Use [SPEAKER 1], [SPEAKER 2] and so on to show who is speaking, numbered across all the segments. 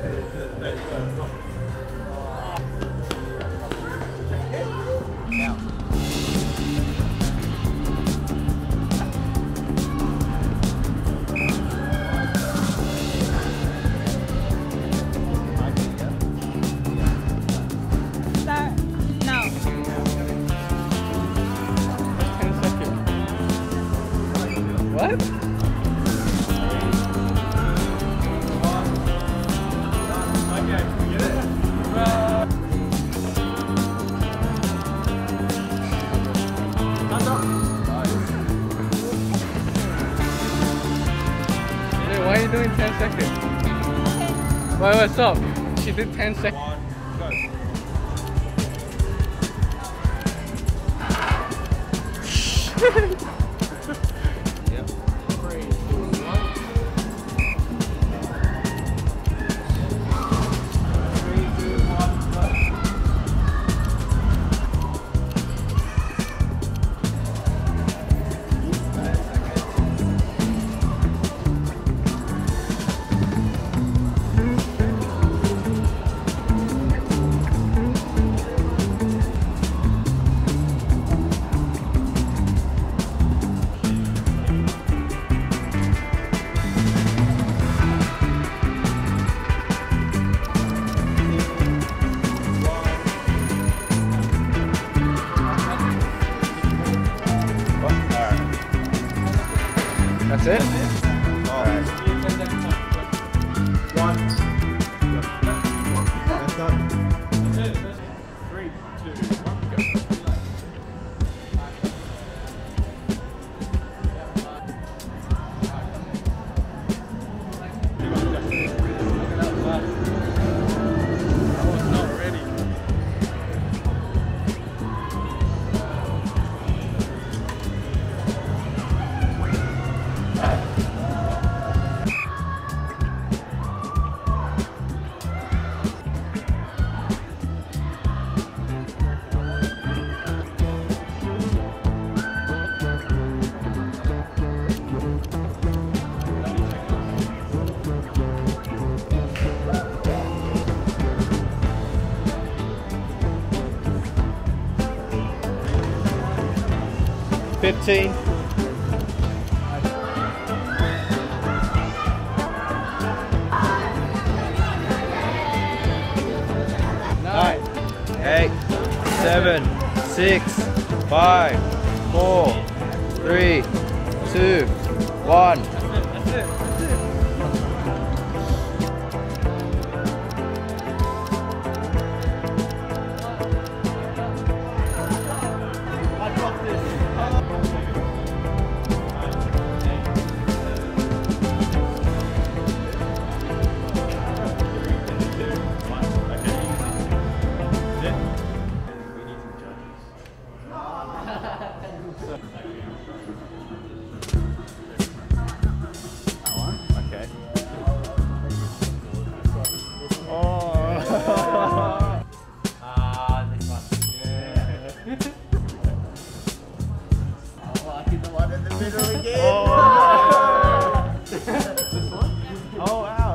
[SPEAKER 1] What? Why are you doing 10 seconds? Wait, stop. She did 10 seconds.
[SPEAKER 2] Yep. 3, 2, 1. 3, 2, 1, go.
[SPEAKER 1] That's it?
[SPEAKER 2] Alright. 1. That's done. That's it. 3, 2, 1, go. 15. 9, 8, 7, 6, 5, 4, 3, 2, 1. That's it. I dropped this. Okay. This one. Yeah. Oh, I did the one in the middle again. This one? Oh, wow.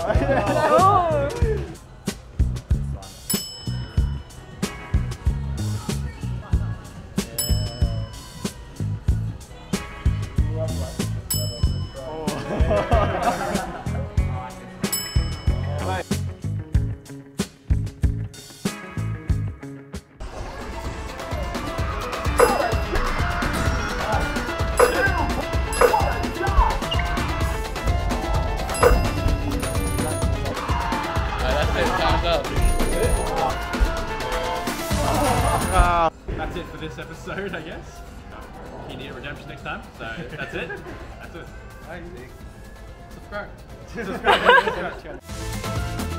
[SPEAKER 2] That's it for this episode, I guess. You need a redemption next time, so that's it. That's it.
[SPEAKER 1] Subscribe.
[SPEAKER 2] Subscribe.